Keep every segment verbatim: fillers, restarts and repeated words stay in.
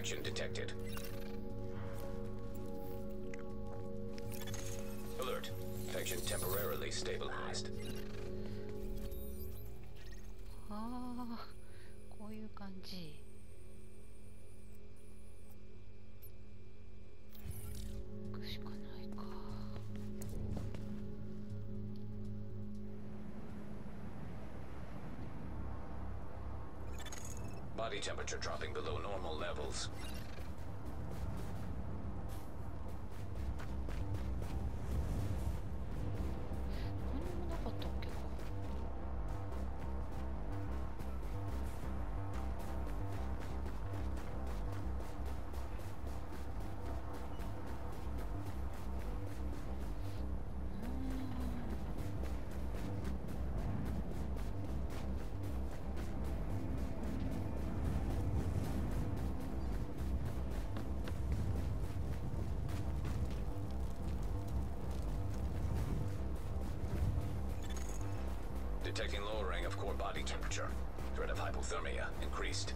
faction detected. Alert. Faction temporarily stabilized. ああ、こういう感じ。行くしかないか。 Body temperature dropping below normal levels. 何もなかったっけか。 Detecting lowering of core body temperature. Threat of hypothermia increased.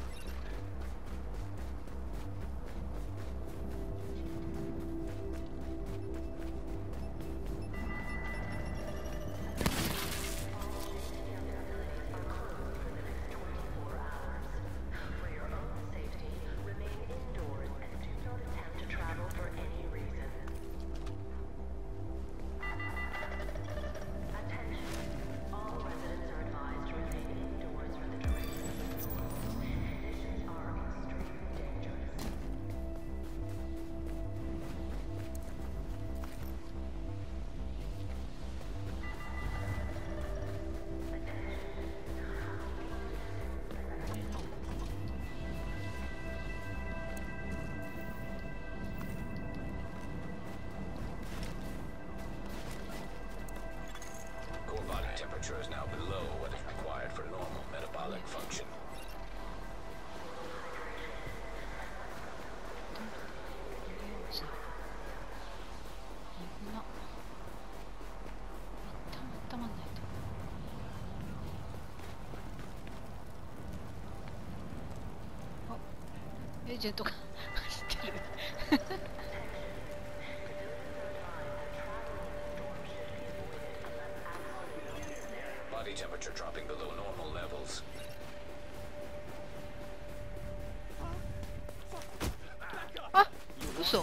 Temperature is now below what is required for normal metabolic function. エージェントが走ってる。 Body temperature dropping below normal levels. あ、嘘。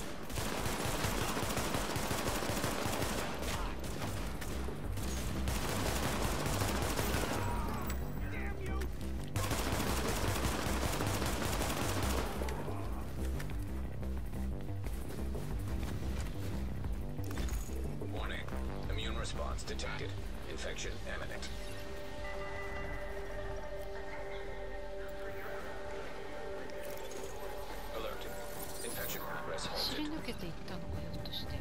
Warning. Immune response detected. Infection imminent. Alert. Infection progress 走り halted. 抜けていったのか、ひょっとして。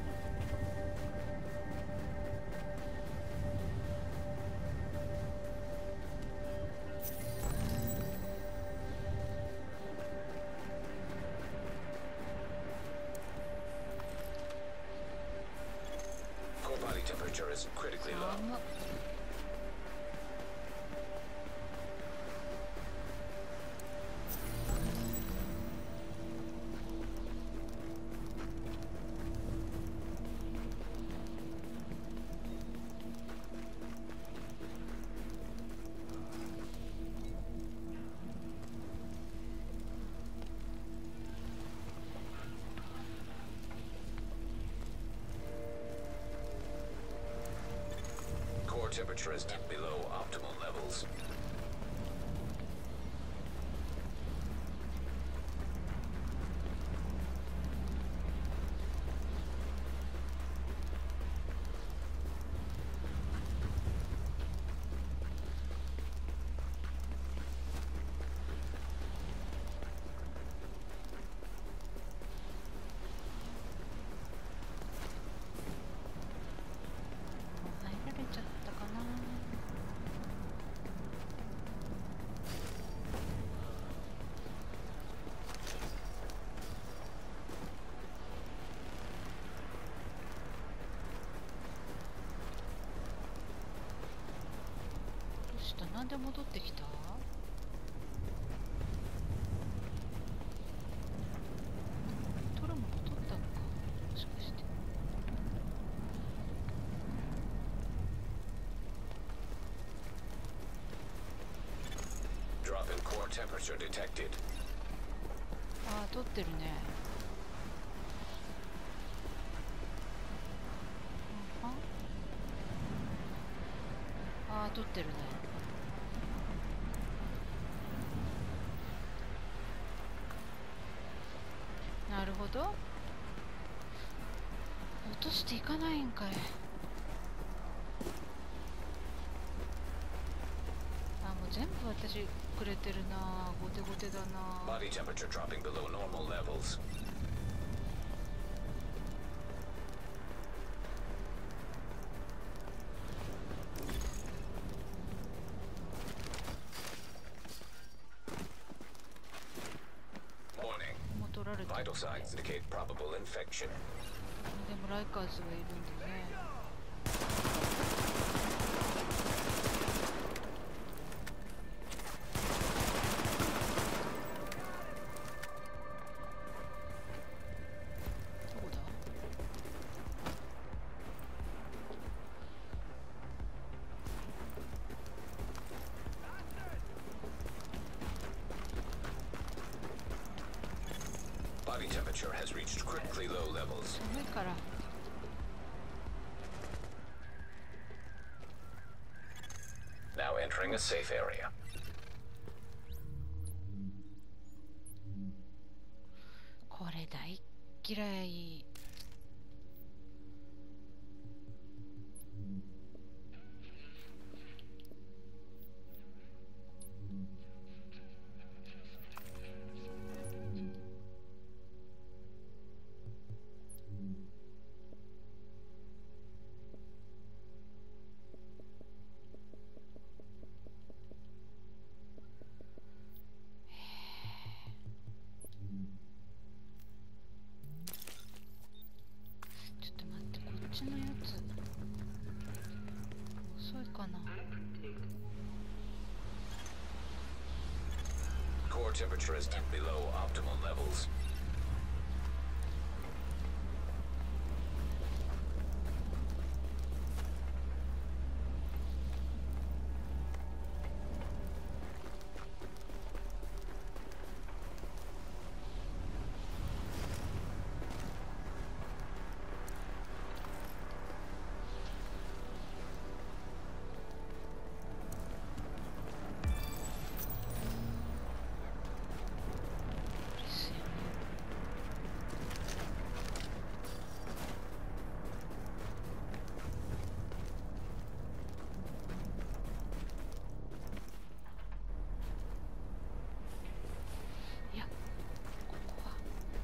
Core body temperature is critically low. 寒っ。 Core temperature is below optimal levels. したなんで戻ってきた？ temperature detected. ああ、取ってるね。ああ、取ってるね。なるほど。落としていかないんかい。あ、もう全部私くれてるな。ゴテゴテだな。 Body temperature dropping below normal levels. Warning. もう取られた。 Vital signs indicate probable infection. でもライカーズがいるんだね。どこだ？ Body temperature has reached critically low levels. 寒いから。 Now entering a safe area. これ大嫌い。ちょっと待って、こっちのやつ遅いかな。 Core temperature is dipped below optimal levels.いや、ここは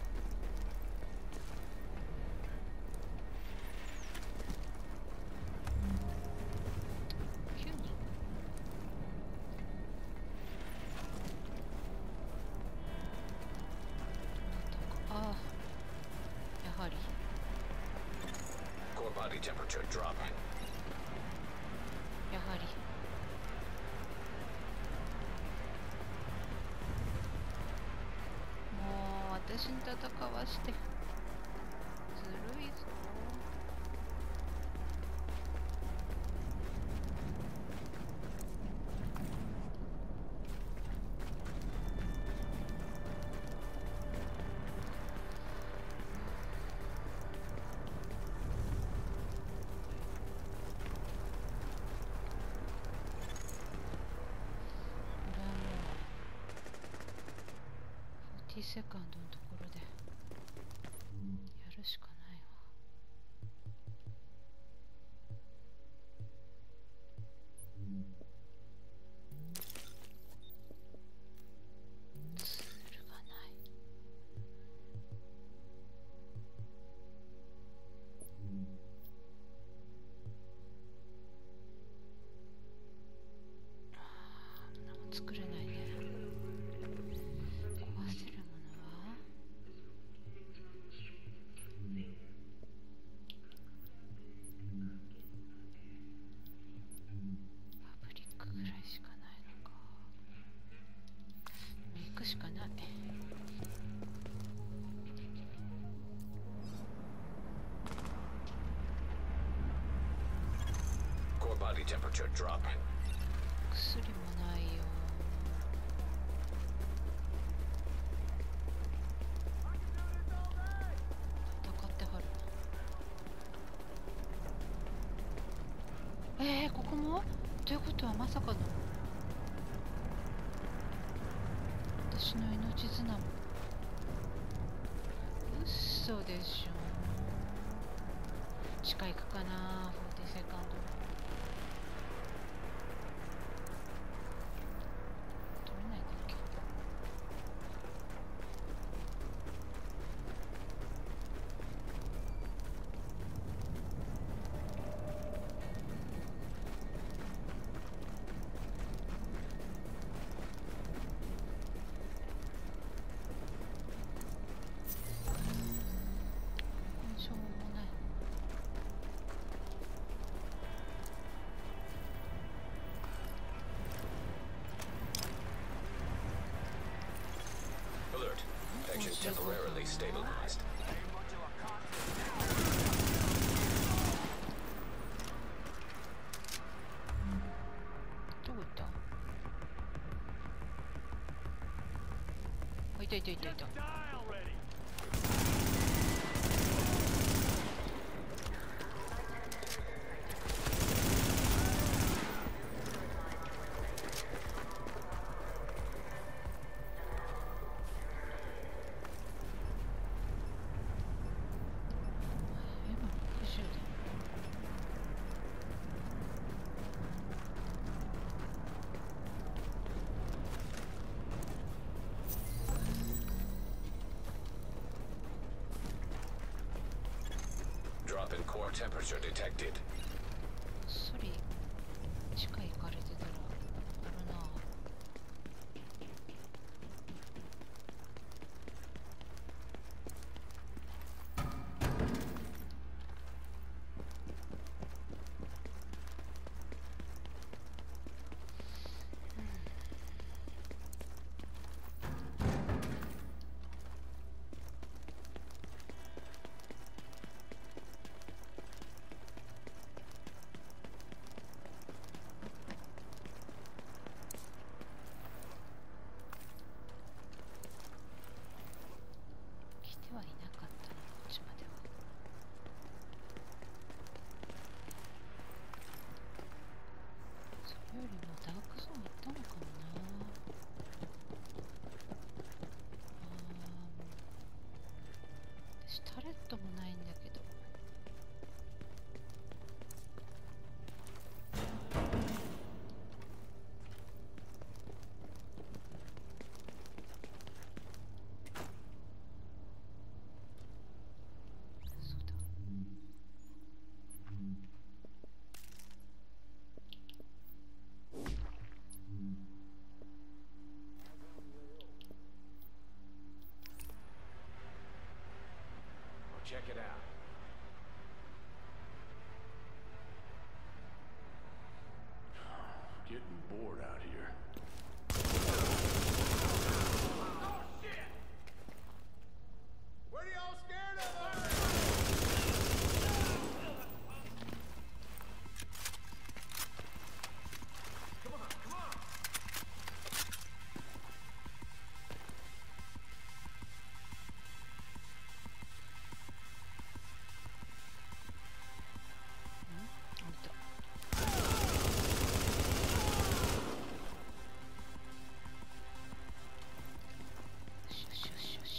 きゅうにん。ああ、やはり Core body temperature dropping. やはりもう私に戦わしてずるいぞ。これはもうフォーティーセカンドのところでやるしかないわ。ツールがない。ああ、何も作れないね。壊せるものはパブリックぐらいしかないのか。行くしかない。 Core body temperature dropping. 薬もないよ。 えー、ここもということはまさかの私の命綱も。うっそでしょ。近いくかな、フォーティーセカンド。取れないんだっけ。しょうもない。 Alert. Connection temporarily stabilized. どこ行った？あ、いたいたいたいた。今ろくじゅうだ。 Drop in core temperature detected. そり地下行かれてたらあるな。来てはいなかったな、こっちまでは。それよりもダークゾーン行ったのかもな。あー、私タレットもないんだけど。そうだ。 Well, check it out. Getting bored out here. What are y'all scared of? Come on, come on. 降りた。よしよしよしよし。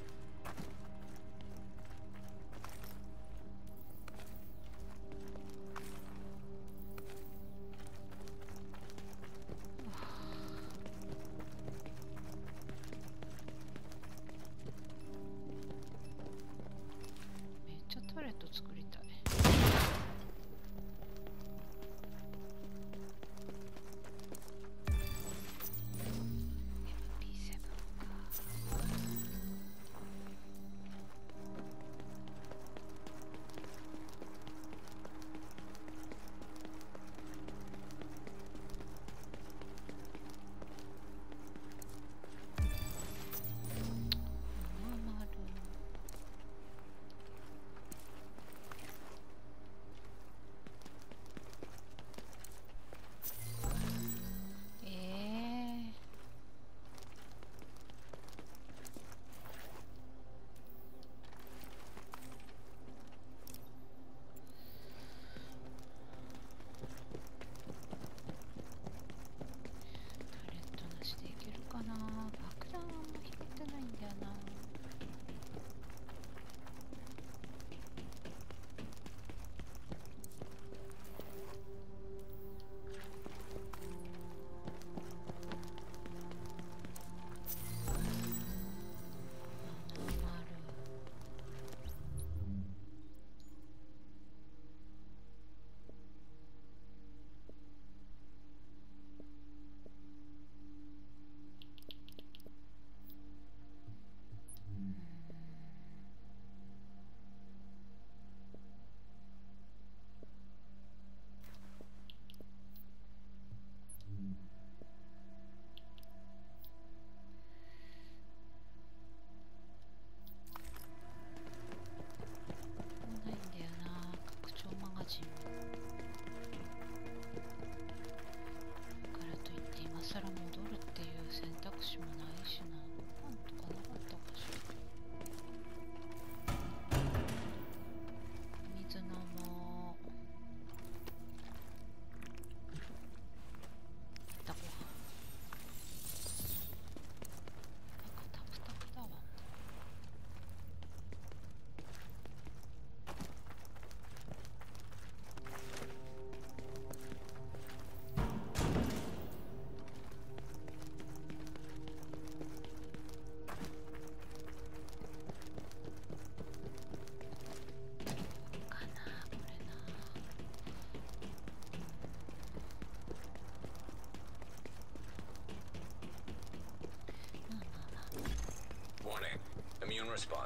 めっちゃタレット作りたい。エムピーセブン か。ノーマル。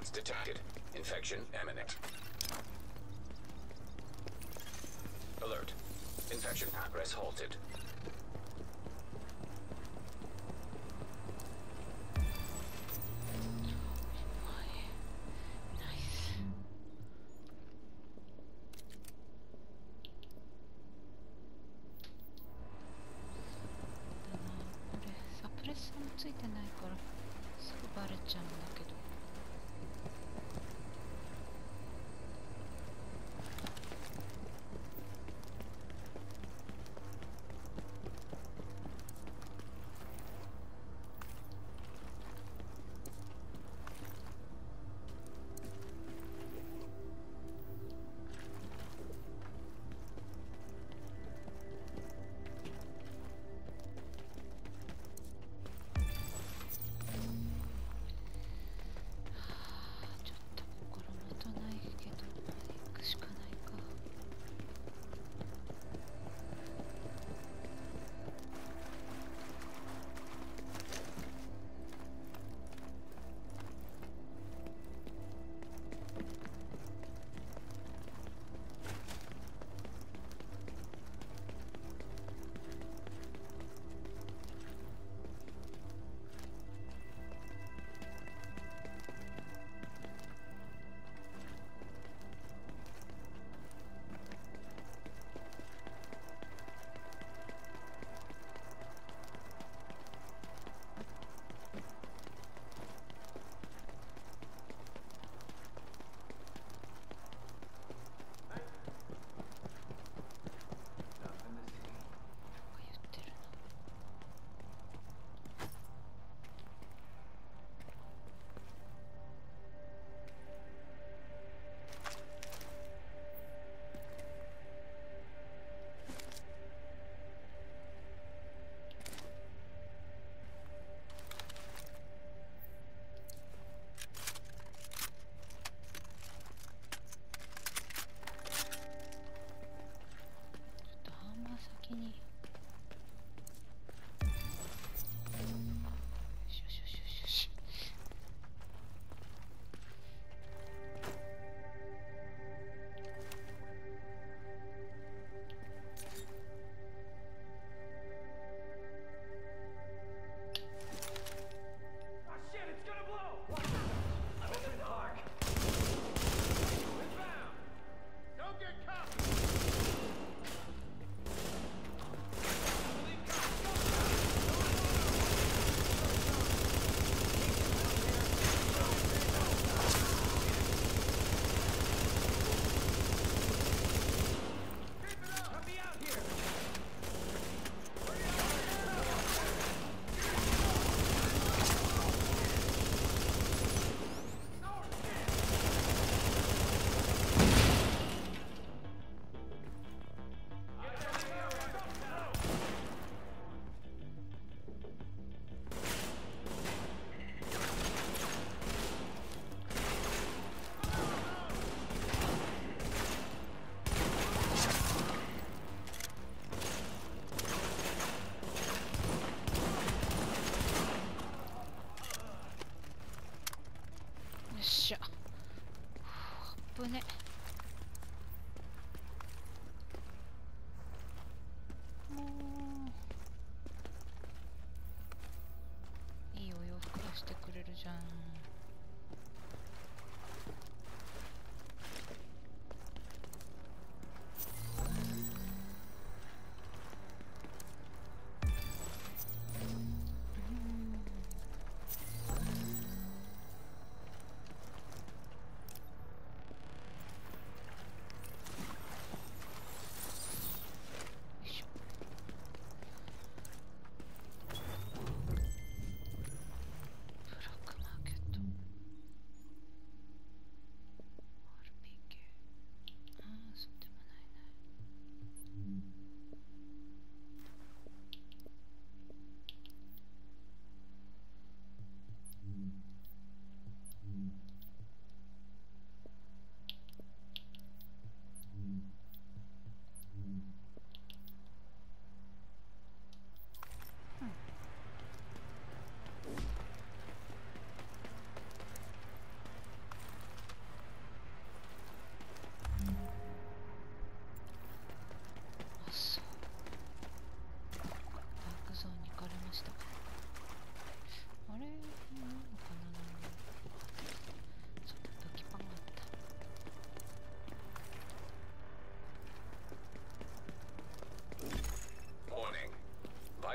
Mutations detected. Infection imminent. Alert. Infection progress halted. プレッサーもついてないからすぐバレちゃうんだけど。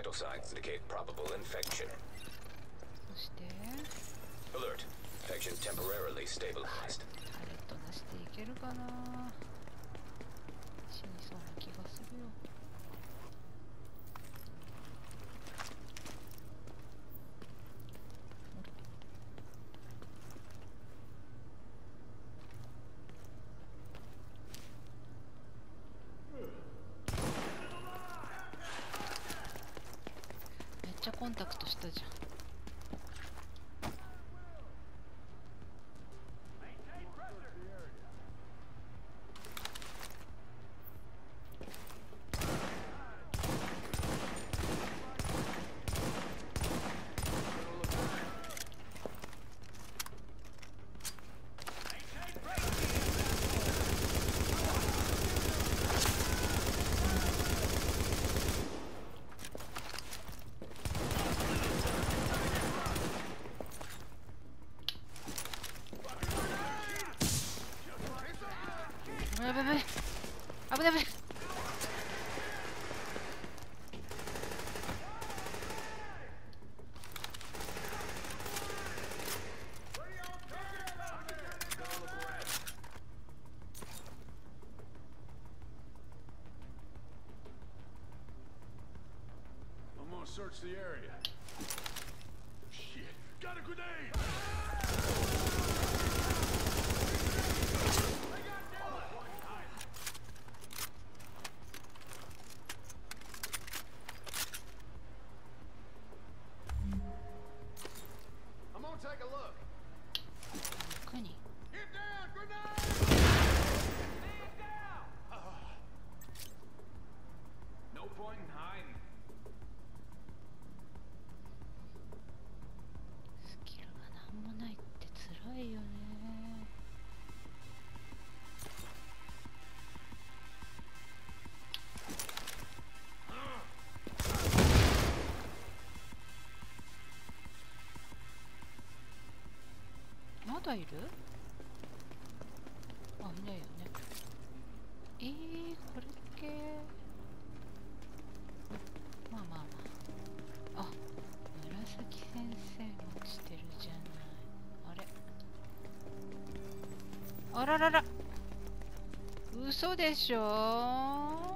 Vital signs indicate probable infection. そして Alert. Infection temporarily stabilized. タレットなしでいけるかな。死にそうな気がするよ。めっちゃコンタクトしたじゃん。やべやべやべ、危ない危ない。 I'm gonna search the area. Shit, got a grenade! I'm gonna take a look. 奥に Get down, grenade! Stand down! No point in hiding. スキルがなんもないって辛いよね。まだいる？あ、いないよね。えー、これ系。まあまあまあ。あ、紫先生もしてるじゃない。あれ、あららら、嘘でしょ。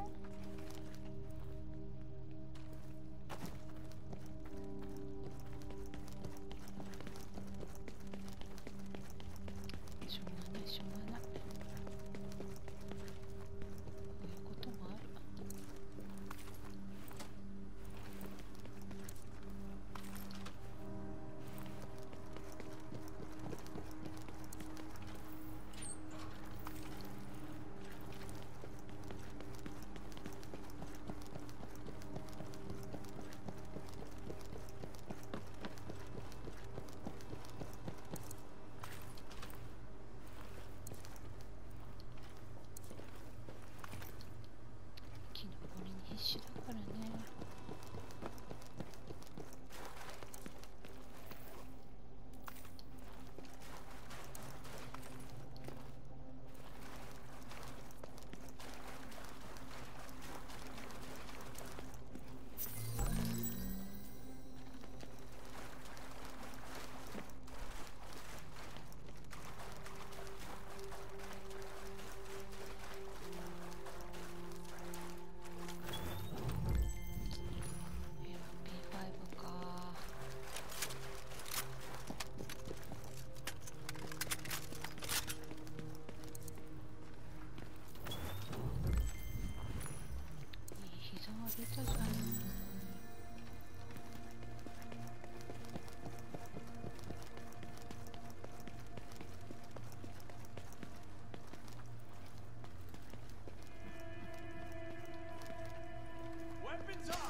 しょうがないしょうがない。こういうこともある。生き残りに必死だからね。エーワンビーファイブ か。いい膝が出たじゃん。 Weapons up!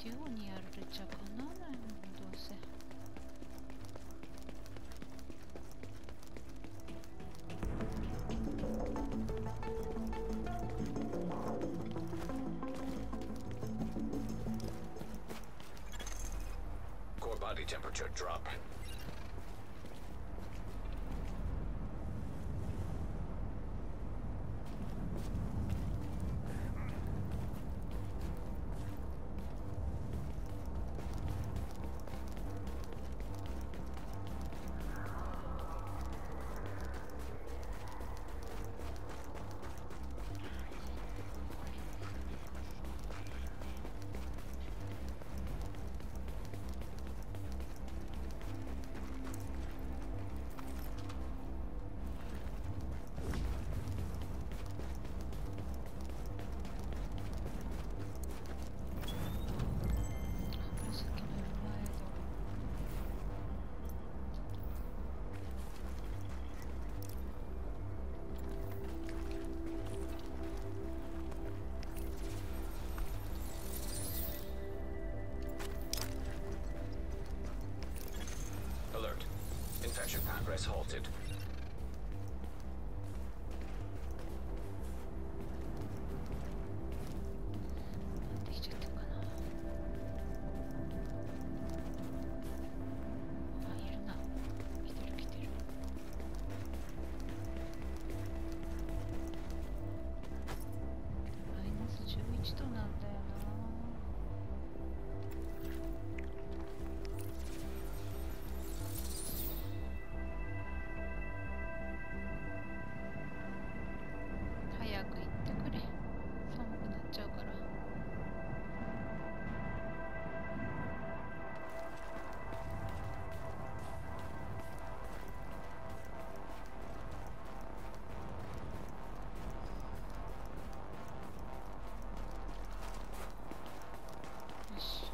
中央にやられちゃかなわないのどうせ。 Core body temperature drop. Infection progress halted. できちゃったかな。あ、いるな。来てる来てる。マイナスじゅういちどなんだよな。早く行ってくれ。寒くなっちゃうから。よし。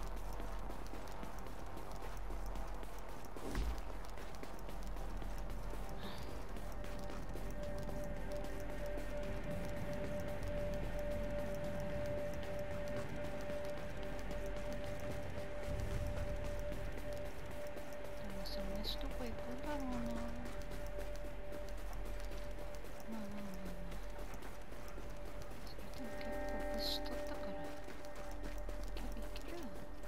その飯どこ行くんだろうな。まあまあまあまあ。それでも結構物資取ったから。結構いけるよ。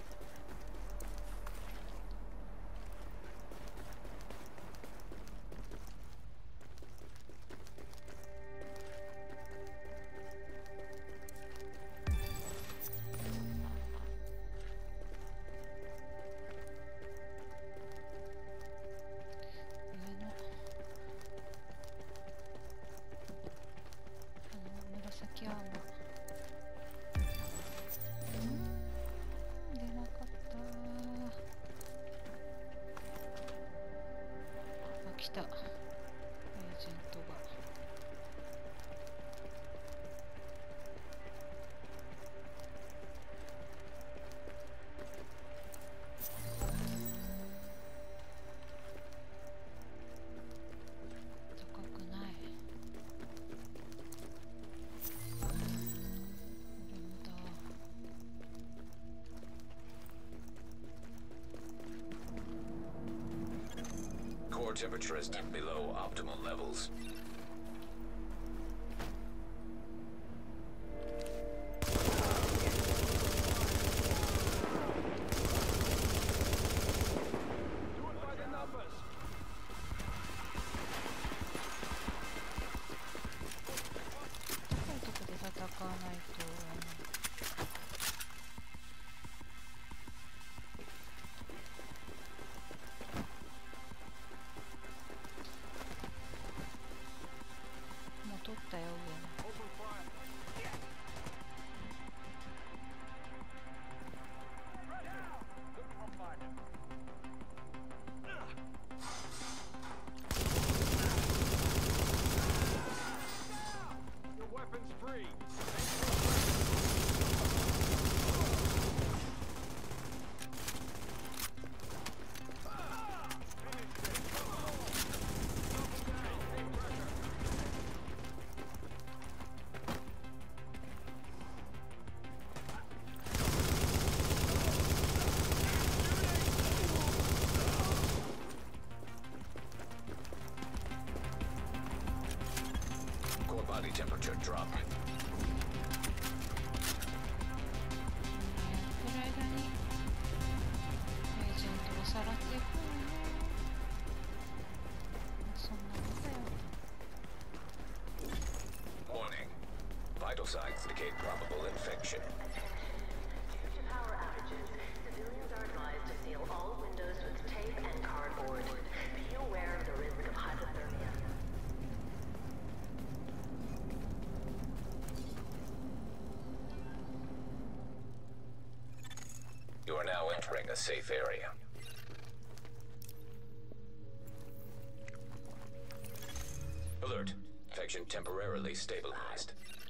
上のあの紫アーマー。うーん、出なかったー。あ、来た。エージェントが。高くない。俺もだ。 Core temperature is dipped below optimal levels. Do it by the numbers. 高いとこで戦わないと。 temperature dropping. やってる間にエージェントをさらっていくのね。そんなもんだよ。 Warning. Vital signs indicate probable infection. Due to power outages, civilians are advised to seal all windows with tape and cardboard. Be aware of the risk of hypothermia. You are now entering a safe area. Alert. Infection temporarily stabilized.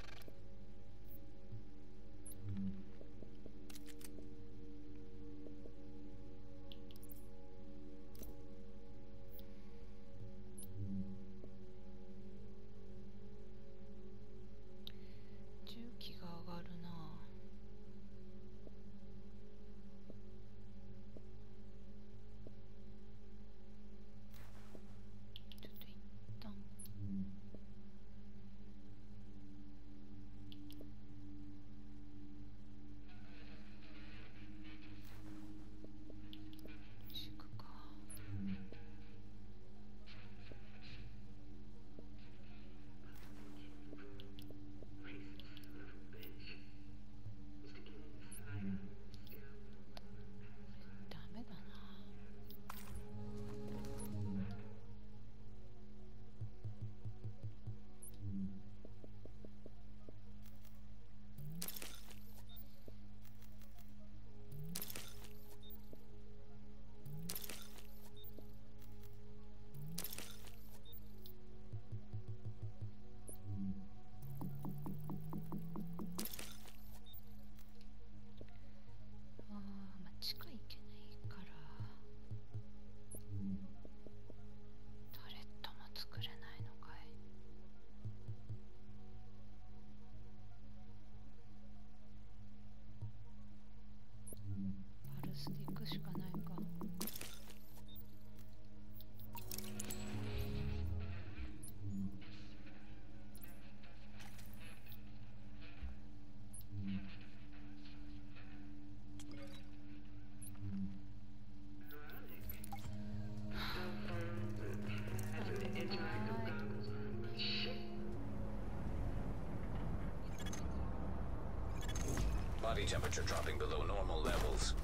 Body temperature dropping below normal levels.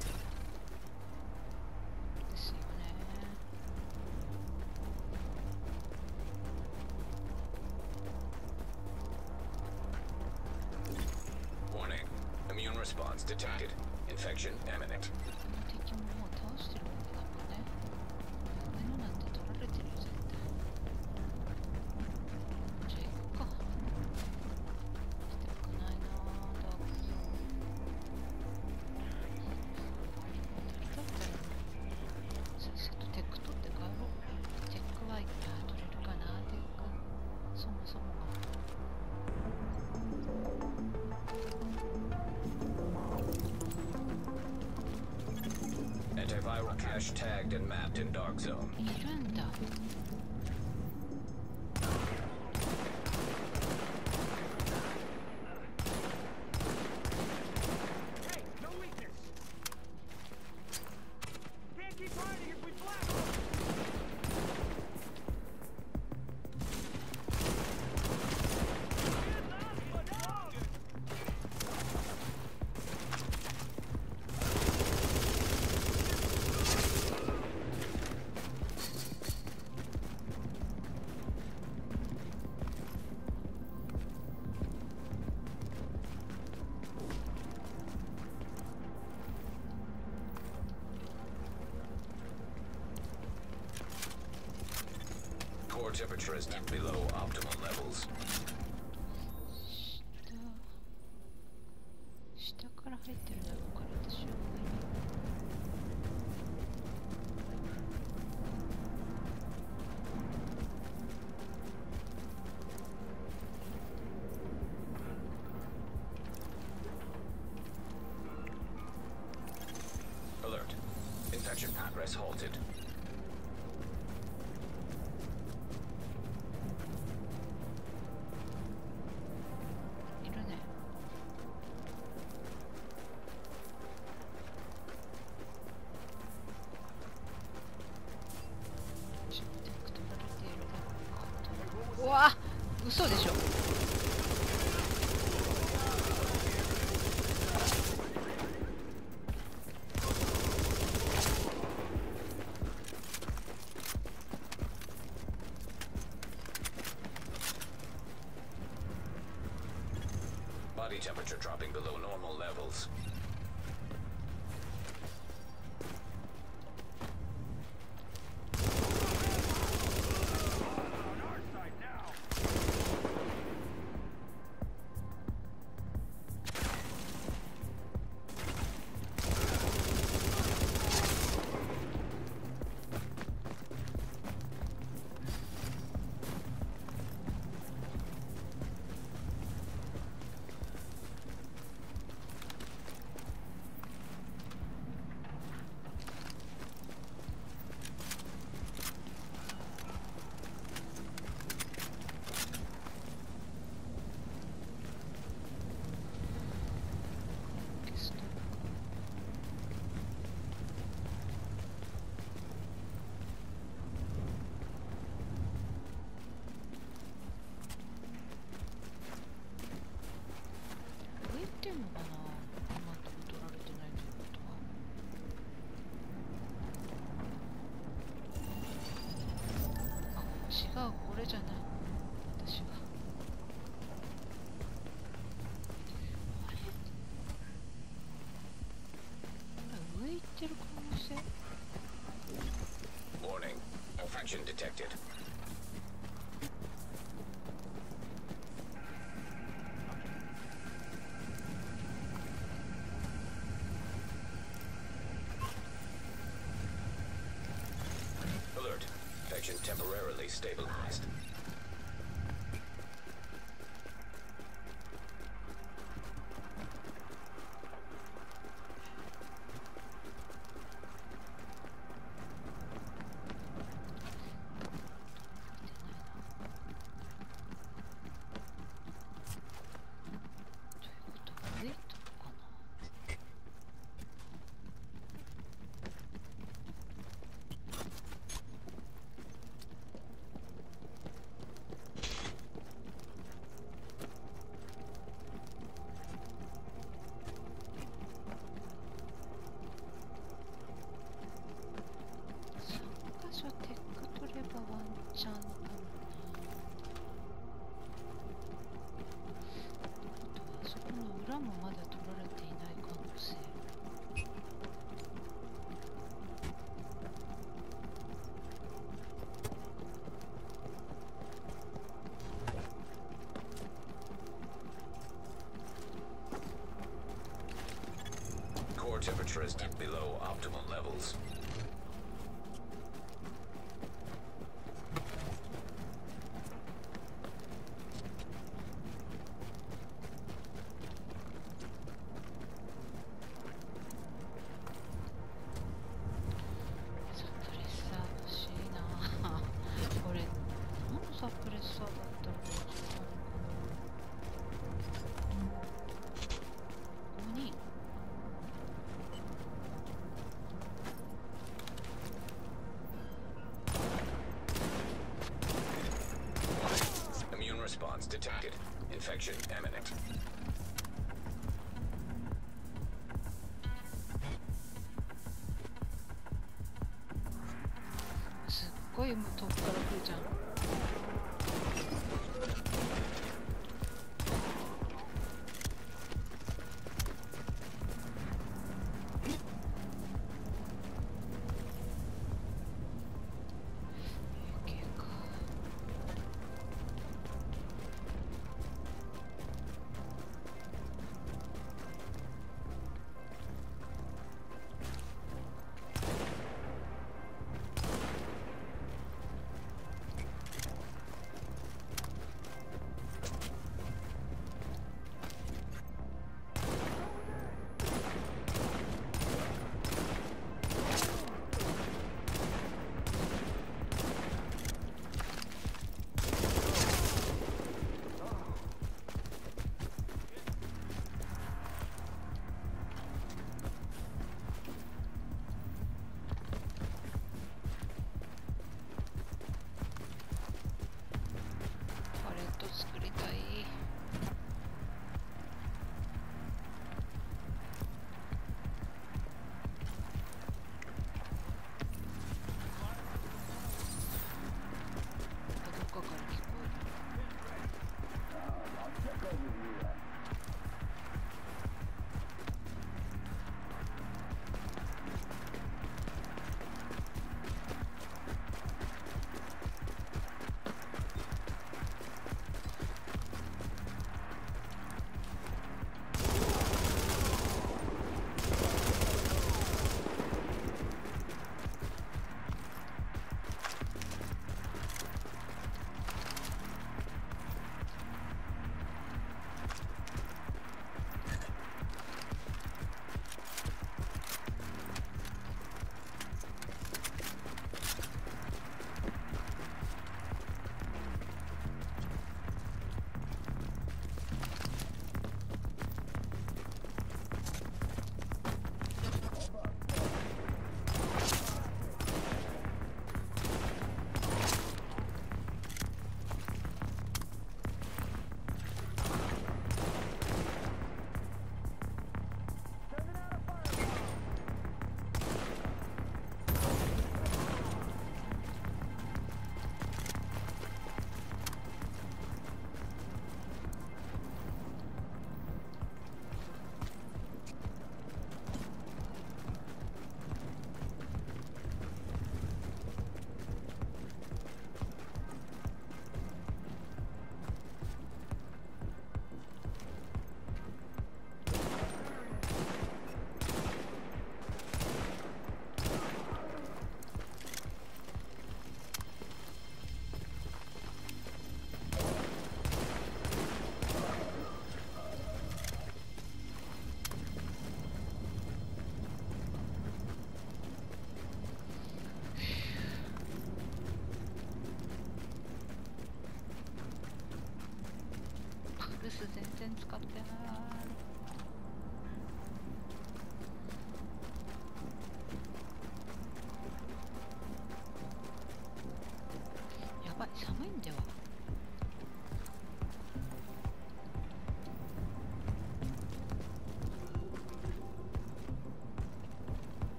ですよね。 Warning. Immune response detected. Infection imminent. 敵ももう倒してるわけだもんね。上のなんて取られてるよ絶対。じゃあ行くか。しておかないなぁ、ダークゾーン。誰だったらさっさとテック取って帰ろう。テックは取れるかなテック。そもそもが。 Antiviral cache tagged and mapped in Dark Zone. いるんだ。 Hey, no weakness. Can't keep hiding if we blast. Core temperature is dipped below optimal levels. 下下から入ってるだろうから私は上に。 Alert. Infection progress halted. body temperature dropping below normal levels. On our side now. ゲストか。上行ってんのかな、今んとこ取られてないということは。あ、違う、これじゃない。私が。あれ、これ上行ってる可能性。 Warning. Infection detected. Alert. Infection temporarily stabilized. Core temperature is dipped below optimal levels. Response detected. Infection imminent. すっごい遠くから来るじゃん。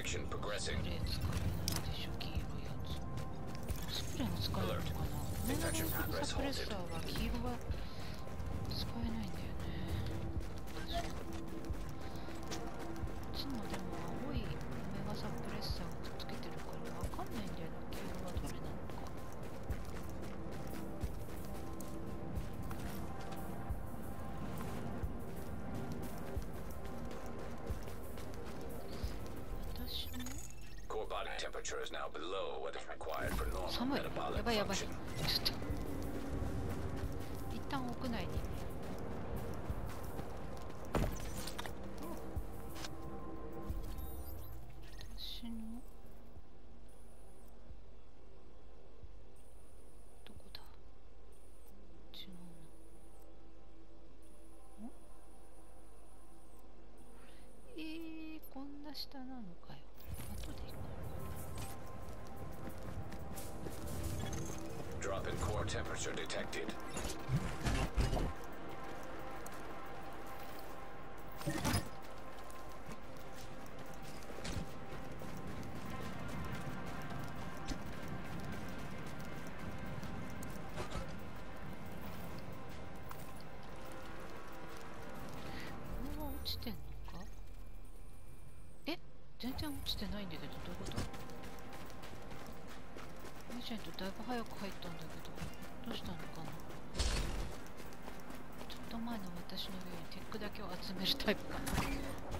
Infection ス progressing. プレー使えないでしょ、黄色いやつ。スプレーも使えるのかな。このレベルのサプレッサーは黄色は使えないんだよね。確かに。こっちのでも青いオメガサプレッサーをくっつけてるからわかんないんだよな、黄色はどれなのか。私の Core body temperature is now below what is required for normal 寒い。や metabolic ばいやばい。ちょ function. っと一旦屋内に。私のどこだ。違うな。んえー、こんな下なのかよ。後で行こう。 Drop in core temperature detected. これは落ちてんのか。え、全然落ちてないんだけど、どういうこと。エージェントだいぶ早く入ったんだけど、どうしたのかな。ちょっと前の私のようにテックだけを集めるタイプかな。と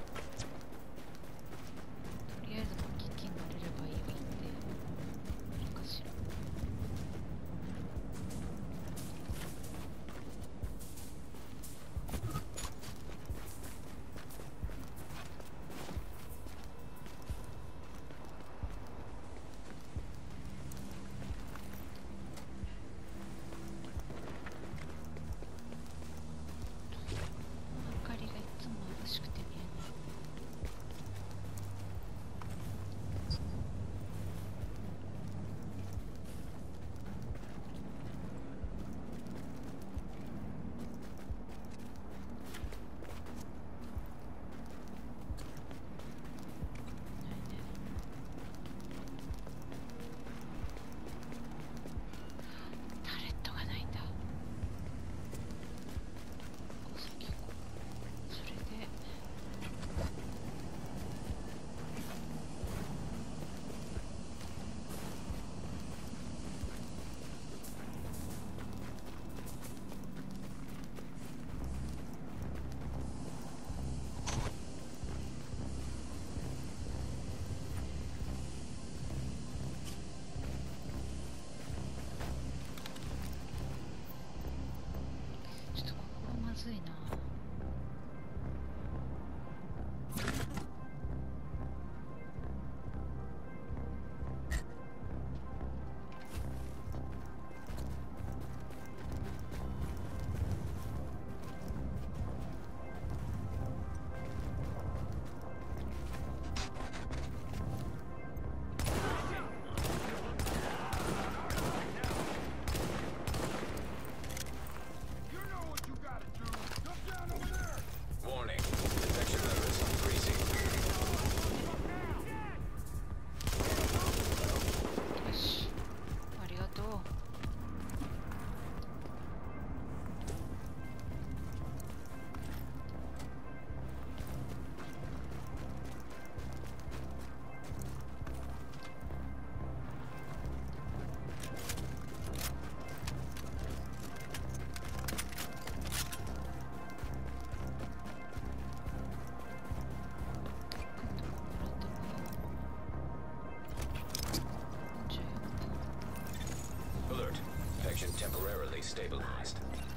りあえずもう機器に乗れればいいっていいかしら。明かりがいつも眩しくて見えない。タレットがないんだ。ここ先行こう。それでちょっとここはまずいな。 You know what you gotta do. Jump down over there. Warning. Infection levels increasing. よし、ありがとう。 Alert. Infection temporarily stabilized.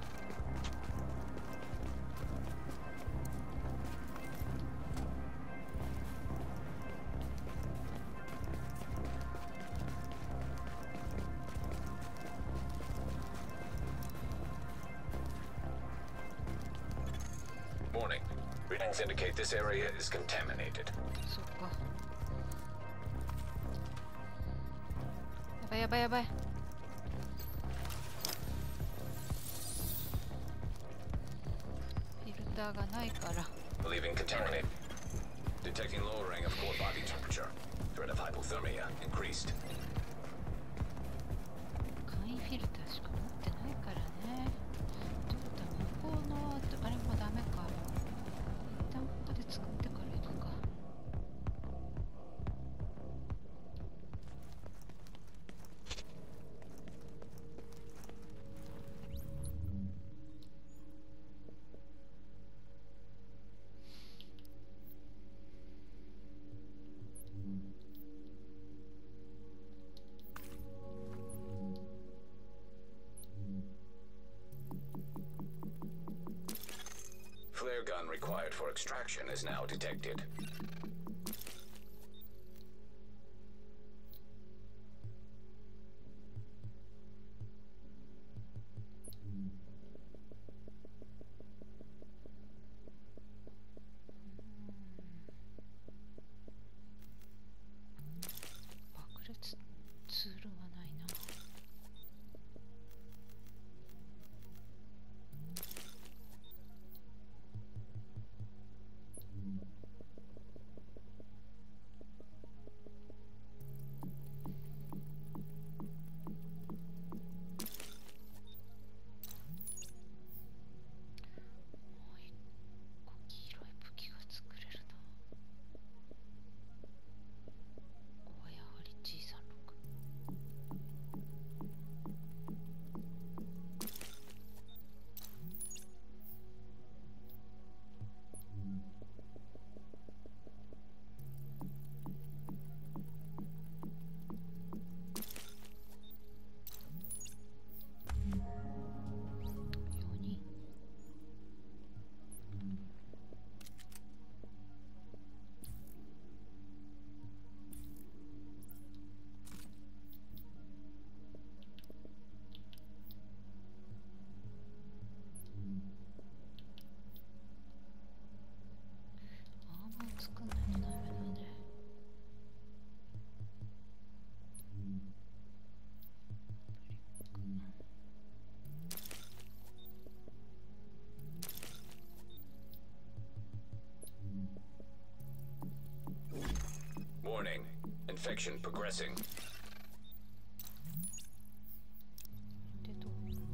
Warning. Readings indicate this area is contaminated. そっか。やばいやばいやばい。フィルターがないから。 Believing contaminated. Detecting lowering of core body temperature. increased. 簡易フィルターしか持ってないからね。ってことは向こうのあれもダメか。一旦ここで作ってから行くか。 Flare gun required for extraction is now detected. Hmm. 爆裂ツールはないな。作んないとダメだね。 Warning. Infection progressing. でどう？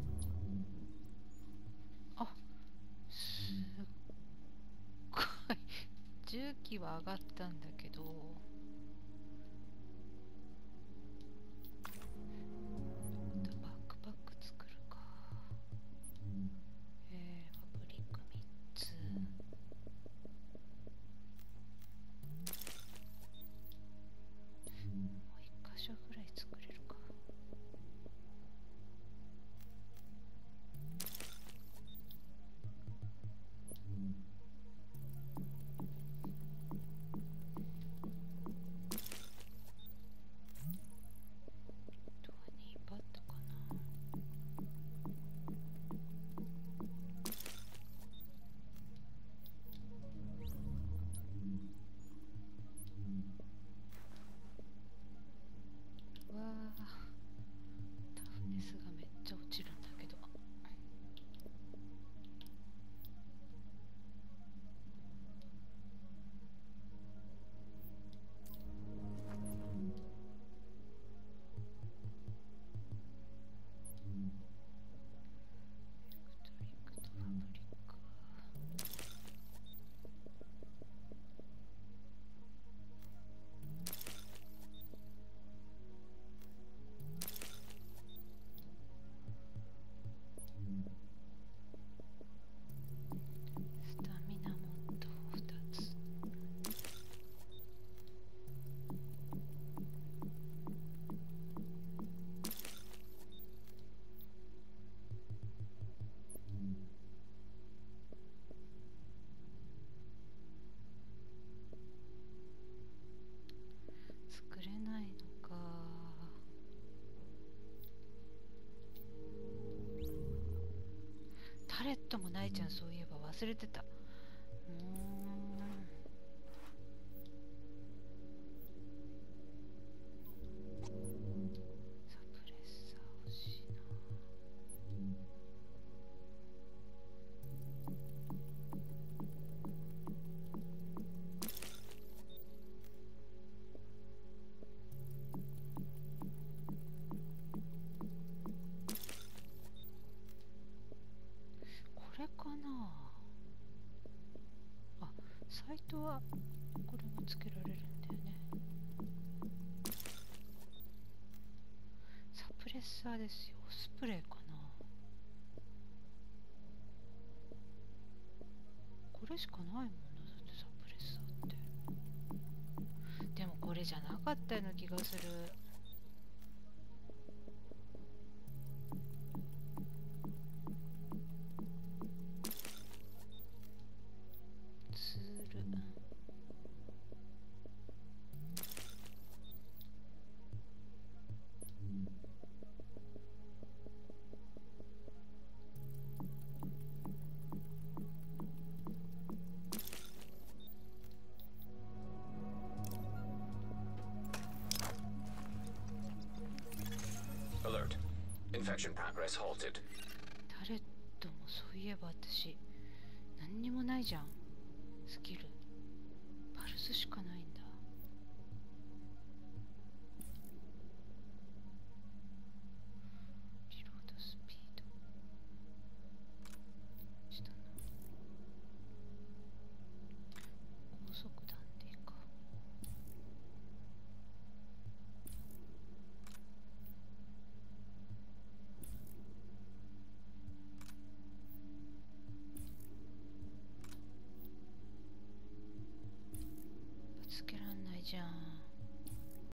あ、すっごい重機は上がったんだけど、バックパック作るか。えー、ファブリックみっつ。もう一箇所ぐらい作れるか。ドアにパッドかな。うわあ、タフネスがめっちゃ落ちるんだけど。エレクトリックとファブリック。スタミナモッドをふたつ。作れないのか。タレットもないじゃん、そういえば忘れてた。うーん。サプレッサー欲しいな。 外とはこれもつけられるんだよね。サプレッサーですよ。スプレーかな。これしかないもんな。だってサプレッサーって。でもこれじゃなかったような気がする。ツール。 Alert. Infection progress halted. タレットもそういえば私何にもないじゃん。スキルパルスしかないんだ。リロードスピード下の高速弾でいいか。つけらんないじゃん。